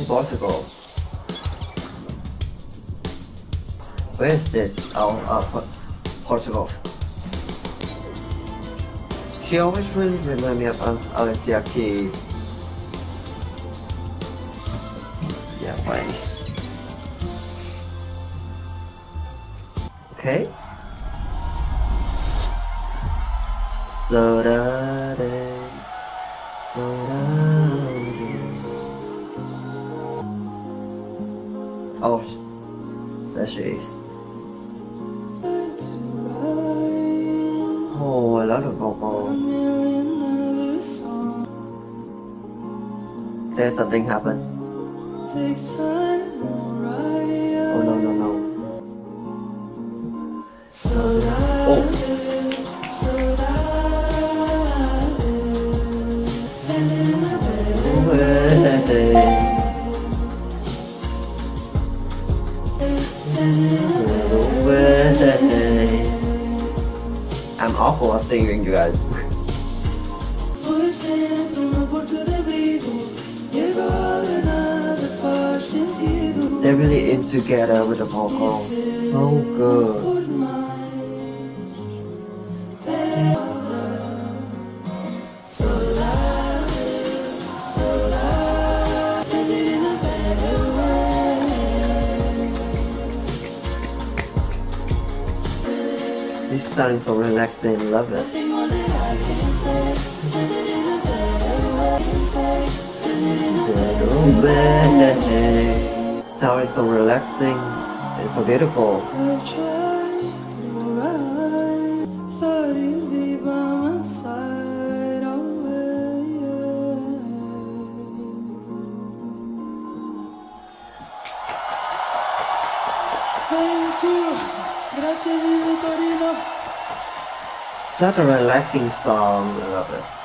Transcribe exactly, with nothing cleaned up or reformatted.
Portugal. Where is this? Oh, uh, Portugal. She always really reminds me of Alicia Keys. Yeah, fine. Okay. Saudade, saudade. Oh, there she is. Oh, I love the vocal. There's something happened. Oh no no no. Oh. I'm awful at singing, you guys. They're really in together with the vocals. So good. This sound is so relaxing, love it. Sound is so relaxing, it's so beautiful. Thank you. Grazie mille, Torino. Such a relaxing song, I love it.